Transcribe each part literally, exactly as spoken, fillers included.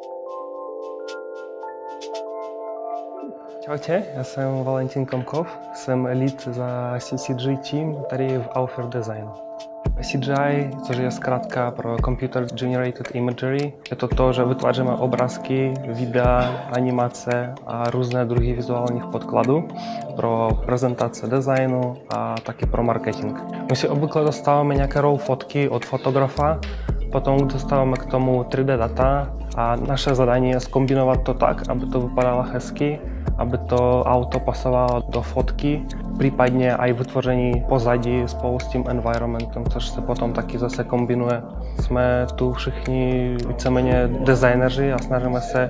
Čaute, já jsem Valentin Komkov, jsem lead za C G I team tady v Aufer Designu. C G I, což je zkrátka pro Computer Generated Imagery, je to to, že vytváříme obrázky, videa, animace a různé druhy vizuálních podkladů pro prezentace designu a taky pro marketing. My si obvykle dostáváme nějaké raw fotky od fotografa, potom dostáváme k tomu tři dé data a naše zadání je zkombinovat to tak, aby to vypadalo hezky, aby to auto pasovalo do fotky, případně i vytvoření pozadí spolu s tím environmentem, což se potom taky zase kombinuje. Jsme tu všichni víceméně designeři a snažíme se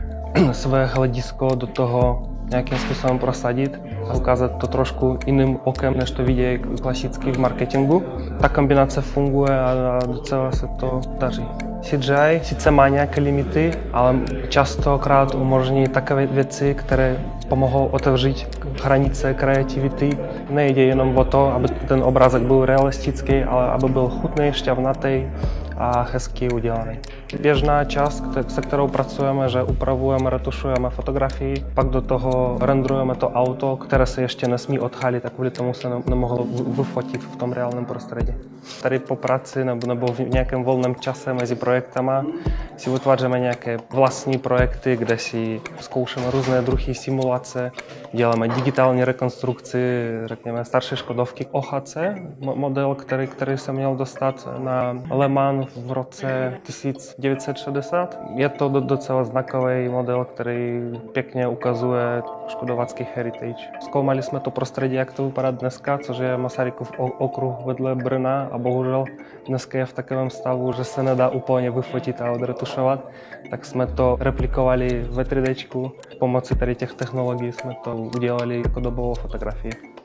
své hledisko do toho nějakým způsobem prosadit a ukázat to trošku jiným okem, než to vidí klasicky v marketingu. Ta kombinace funguje a docela se to daří. C G I sice má nějaké limity, ale častokrát umožní takové věci, které pomohou otevřít hranice kreativity. Nejde jenom o to, aby ten obrázek byl realistický, ale aby byl chutný, šťavnatý a hezky udělaný. Běžná část, se kterou pracujeme, že upravujeme, retušujeme fotografii, pak do toho renderujeme to auto, které se ještě nesmí odhalit a kvůli tomu se nemohlo vyfotit v tom reálném prostředí. Tady po práci nebo, nebo v nějakém volném čase mezi projektama si vytváříme nějaké vlastní projekty, kde si zkoušíme různé druhy simulace, děláme digitální rekonstrukci, řekněme, starší Škodovky O H C, model, který, který jsem měl dostat na Le Mans v roce tisíc devět set šedesát. Je to docela znakový model, který pěkně ukazuje škodovacký heritage. Zkoumali jsme to prostředí, jak to vypadá dneska, což je Masarykův okruh vedle Brna a bohužel dneska je v takovém stavu, že se nedá úplně vyfotit a odretušovat. Tak jsme to replikovali ve tři déčku. Pomocí tady těch technologií jsme to udělali jako dobovou fotografii.